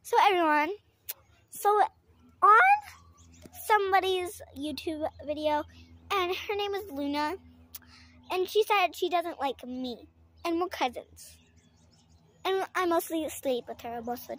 So everyone, on somebody's YouTube video, and her name is Luna, and she said she doesn't like me, and we're cousins. And I mostly sleep with her most of the time.